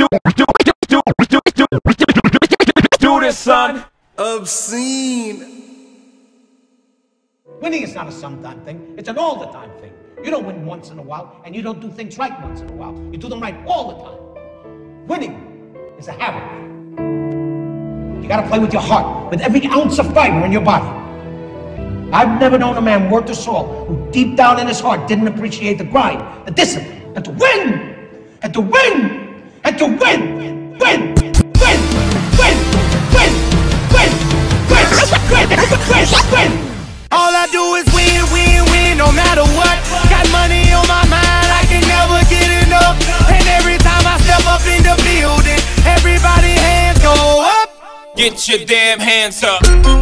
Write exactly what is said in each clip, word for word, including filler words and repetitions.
Do this, son. Obscene. Winning is not a sometime thing, it's an all-the-time thing. You don't win once in a while, and you don't do things right once in a while. You do them right all the time. Winning is a habit. You gotta play with your heart, with every ounce of fiber in your body. I've never known a man worth his salt who deep down in his heart didn't appreciate the grind, the discipline, and to win! And to win! And to win! Win! Win! Win! Win! Win! Win! Win! Win! Win! All I do is win, win, win, no matter what. Got money on my mind, I can never get enough. And every time I step up in the building, everybody hands go up. Get your damn hands up.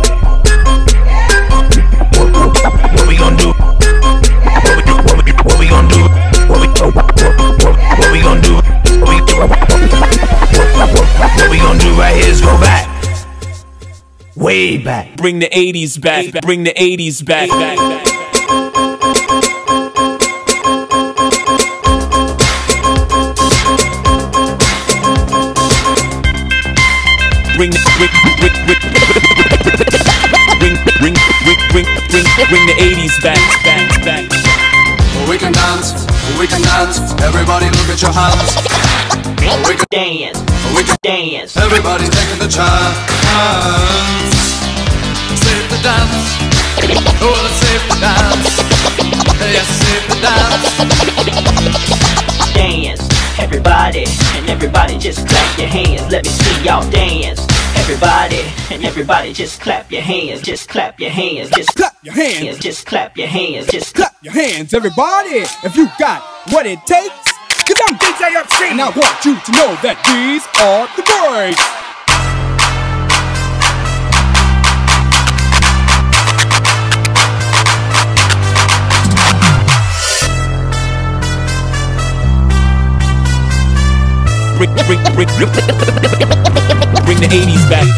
What we gonna do? What we, what we, what we gonna do? What we, what, what, what we gonna do? What we, what, what, what we gonna do right here is go back. Way back. Bring the eighties back. Bring the eighties back. back, back. Bring the bring bring bring bring bring bring bring bring the eighties back. back, back. We can dance. We can dance. Everybody look at your hands. We can dance. We can dance. Everybody's taking the chance. Save the dance. Oh, let's save the dance. Yes, save the dance. Dance, everybody, and everybody just clap your hands. Let me see y'all dance. Everybody, and everybody just clap your hands. Just clap your hands. Just clap your hands. Just clap your hands. Just clap your hands, everybody. If you got what it takes, cause I'm D J Obscene, and I want you to know that these are the breaks. Bring, bring, bring, bring the eighties back.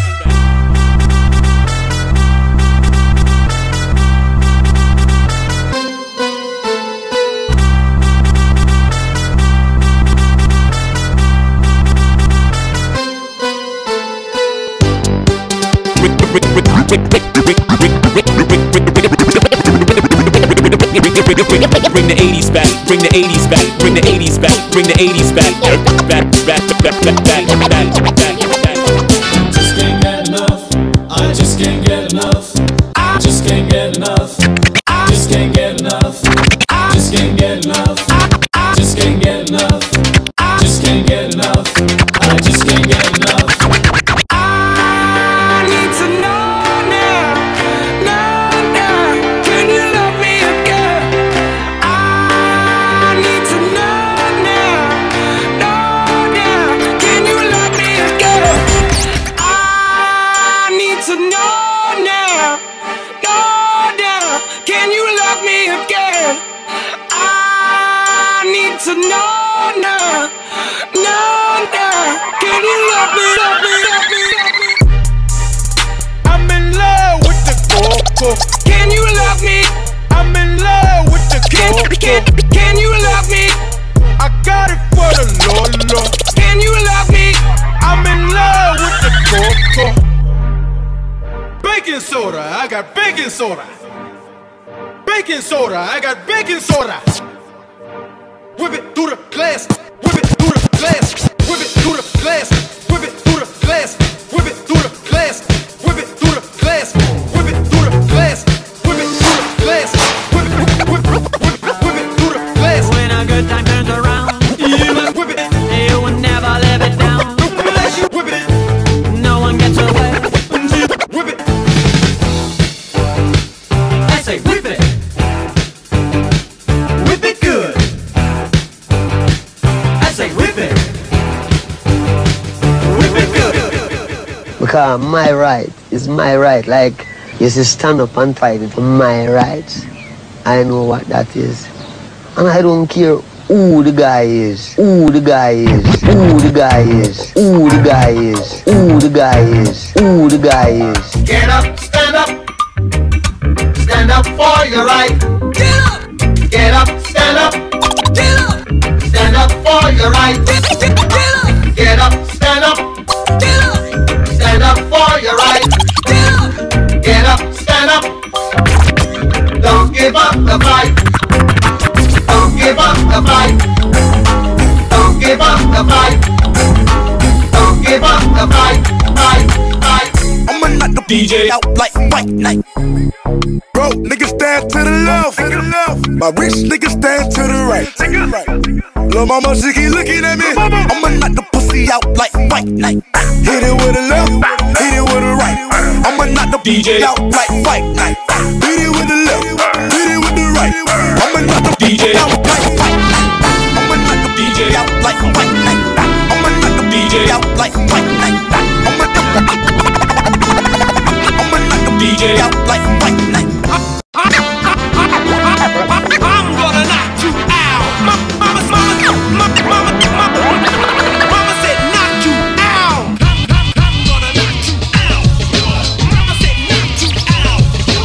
Bring the eighties back, bring the eighties back, bring the eighties back, bring the eighties back, back, back, back, back, back, back, back. Just can't get enough. I just can't get enough. I just can't get enough. I just can't get enough. I just can't get enough. I just can't get enough. I just can't get enough. I just can't get enough. I need to know now, know now. Can you love me again? I need to know now, know now. Can you love me again? I need to know now, know now. Can you love me again? I need to know now, know now. Can you love me, love me, love me, love me? I'm in love with the coco. Can you love me? I'm in love with the coco. Can, can, can you love me? I got it for the Lolo. Can you love me? I'm in love with the coco. Baking soda, I got baking soda. Baking soda, I got baking soda. Whip it through the glass, whip it through the glass, whip it through the glass, whip it through the glass, whip it through the glass, whip it through the glass, whip it through the glass, whip it through the glass, whip it, whip, whip, whip, whip it through the glass. when a good time turns around, Yeah, whip it, you will never live it down. whip it, No one gets away. whip it. I say whip it. Whip it good. I say whip it. Whip it good. Because my right is my right. Like, you see, stand up and fight it for my rights. I know what that is. And I don't care who the guy is, who the guy is, who the guy is, who the guy is, who the guy is, who the guy is. Get up, stand up. Stand up for your right. Get up. Get up, stand up. Get up. Stand up for your right. Get up. Get up. the fight. Don't give up the fight, fight, fight. I'ma knock the D J out like white night. Bro, niggas stand to the left. My rich niggas stand to the right. Lil' mama, she keep looking at me. I'ma knock the pussy out like white night. Hit it with a left, hit it with a right. I'ma knock the D J out like white night. Hit it with the left, hit it with the right. I'ma knock the D J out like white night. I'ma knock the D J out like white night. I'ma knock the D J out like white night. I'ma knock the D J out like white night. I'm gonna knock you out. Mama, mama, mama, mama, mama, mama, mama said knock you out. I'm gonna knock you out. Mama said knock you out.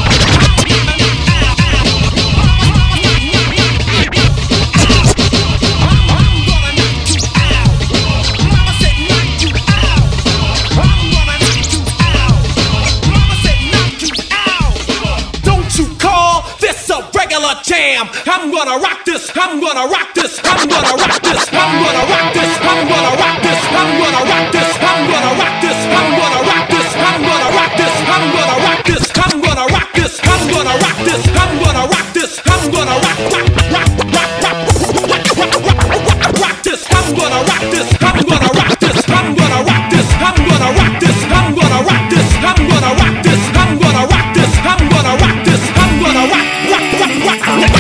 Jam. I'm gonna rock this. I'm gonna rock this. I'm gonna rock this. I'm gonna rock this. I'm gonna rock this. I'm gonna rock this. I'm gonna rock this. I'm gonna rock this. I'm gonna rock this. I'm gonna rock this. I'm gonna rock this. I'm gonna rock this. I'm gonna rock this. I'm gonna rock rock rock rock rock rock this. I'm gonna rock this. I'm gonna rock this. I'm gonna rock this. I'm gonna rock this. I'm gonna rock this. I'm gonna rock this. I'm gonna rock this. I'm gonna rock this. I'm gonna rock rock rock rock.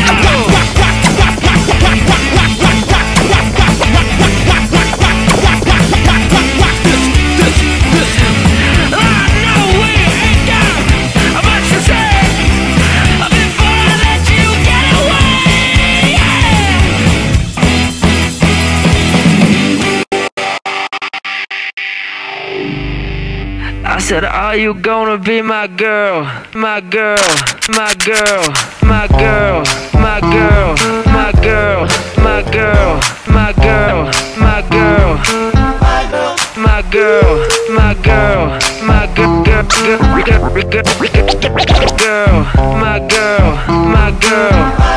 I said, are you gonna be my girl? My girl, my girl, my girl, my girl, my girl, my girl, my girl, my girl, my girl, my girl, my girl, girl, my girl, my girl.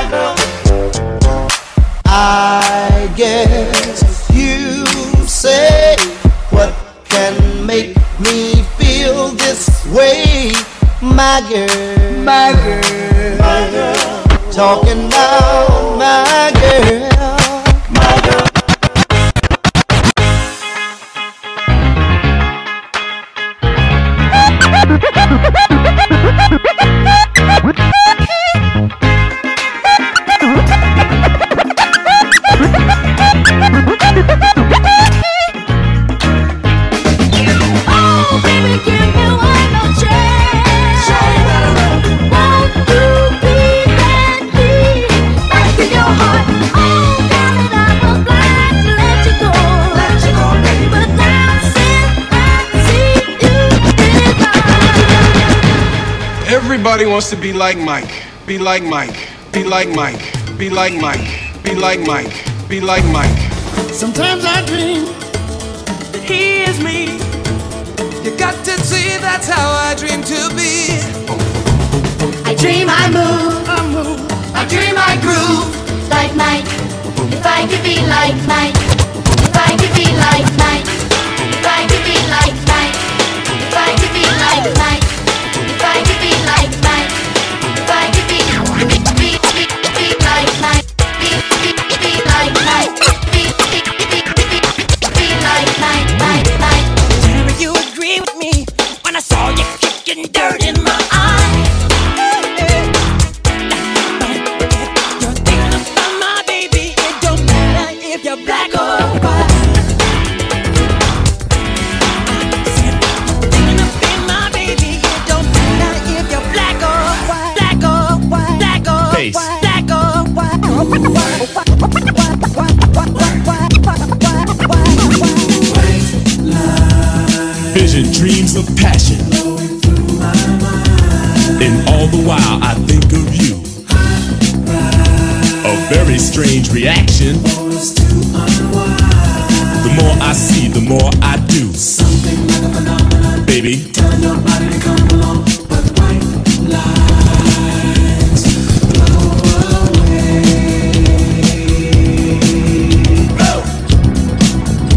I guess you say what can make me feel this way, my girl, my girl, my girl. Talking about my girl, my girl. Everybody wants to be like Mike, be like Mike, be like Mike, be like Mike, be like Mike, be like Mike. Sometimes I dream that he is me. You got to see that's how I dream to be. I dream I move, I move, I dream I groove like Mike. If I could be like Mike, if I could be like Mike, if I could be like Mike, if I could be like Mike. If I could be like Mike, if I could be, be, be, be, be like Mike, be, be, be like Mike, be, be, be, be, be like Mike, Mike, Mike. Tell me you agree with me when I saw you kicking dirt in my eye. You're thinking about my baby, it don't matter if you're black or white. Vision, dreams of passion, and all the while I think of you. A very strange reaction. The more I see, the more I do. Something like a phenomenon. Baby, tell your body to come along, but white lines blow away.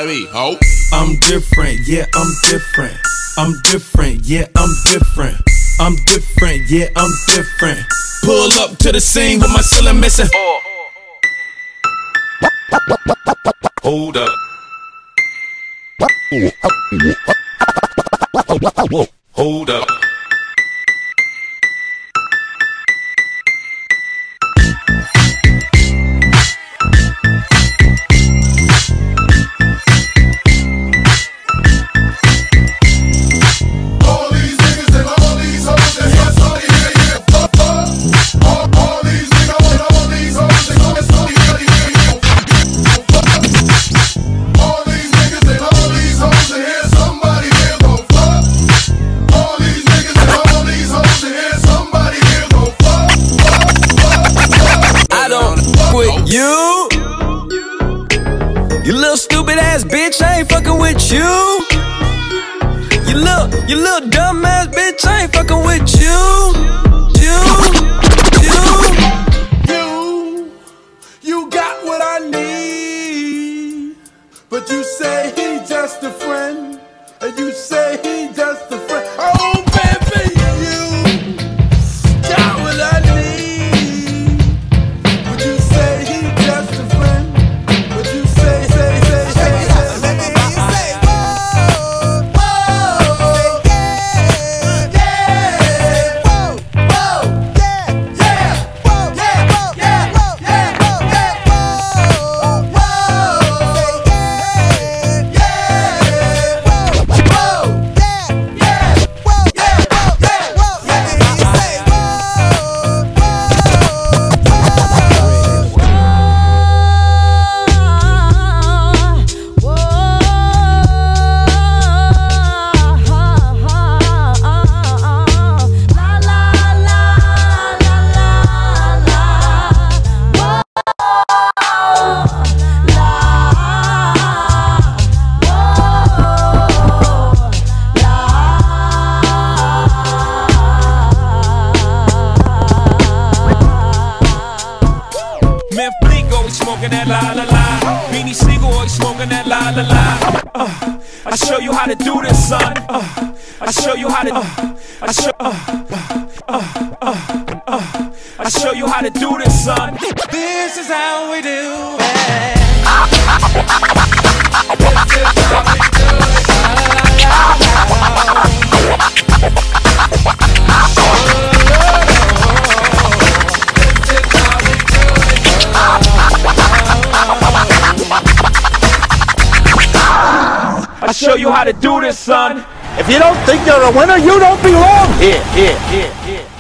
that be, ho? I'm different, yeah, I'm different. I'm different, yeah, I'm different. I'm different, yeah, I'm different. Pull up to the scene with my ceiling missing. Hold up. Hold up. You, you little stupid ass bitch, I ain't fucking with you. You little, you little dumb ass bitch, I ain't fucking with you. You, you, You, you got what I need, but you say he just a friend, and you say he just a friend. Oh baby, you got what I need, but you say he just a friend. But you say, say, say, say, say. Let me hear you say, whoa, whoa, yeah, yeah, whoa, whoa, yeah, yeah, whoa, yeah, whoa, yeah, whoa, yeah, whoa, yeah, whoa, whoa, say yeah, yeah, whoa, whoa, yeah, yeah, whoa, yeah, whoa, yeah, whoa. Let me hear you say, whoa, Man, Fleek always smoking that la la la. Beanie Siegel always smoking that la la la. Uh, I show you how to do this, son. Uh, I show you how to. Uh, I show. Uh, uh, uh, uh, I show you how to do this, son. this is how we do it. I show you how to do this, son. If you don't think you're a winner, you don't belong here, here, here, here.